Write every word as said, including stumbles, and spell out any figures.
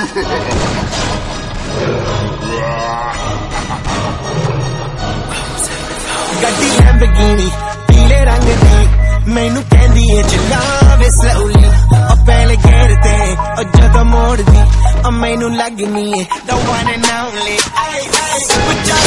ਗੱਡੀ ਲੈਂਬਰਗਿਨੀ ਪੀਲੇ ਰੰਗ ਦੀ ਮੈਨੂੰ ਕਹਿੰਦੀ ਏ ਚਲਾਵੇ slowly ਉਹ ਪਹਿਲੇ ਗੇਰ ਤੇ ਉਹ ਜਦੋਂ ਮੋੜਦੀ ਉਹ ਮੈਨੂੰ ਲੱਗਨੀ ਏ the one and only I I